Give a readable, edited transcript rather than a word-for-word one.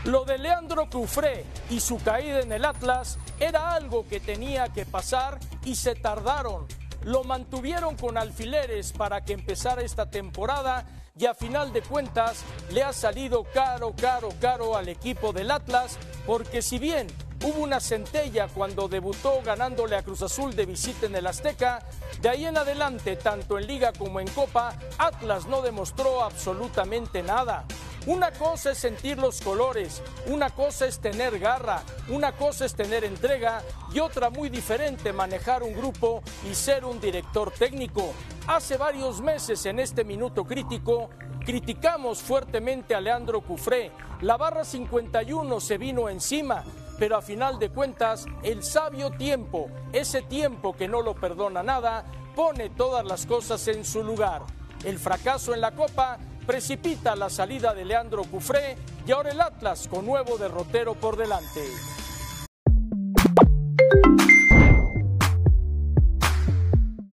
Lo de Leandro Cufré y su caída en el Atlas era algo que tenía que pasar y se tardaron. Lo mantuvieron con alfileres para que empezara esta temporada y a final de cuentas le ha salido caro al equipo del Atlas, porque si bien hubo una centella cuando debutó ganándole a Cruz Azul de visita en el Azteca, de ahí en adelante, tanto en Liga como en Copa, Atlas no demostró absolutamente nada. Una cosa es sentir los colores, una cosa es tener garra, una cosa es tener entrega y otra muy diferente manejar un grupo y ser un director técnico. Hace varios meses en este minuto crítico criticamos fuertemente a Leandro Cufré. La barra 51 se vino encima, pero a final de cuentas el sabio tiempo, ese tiempo que no lo perdona nada, pone todas las cosas en su lugar. El fracaso en la Copa precipita la salida de Leandro Cufré y ahora el Atlas con nuevo derrotero por delante.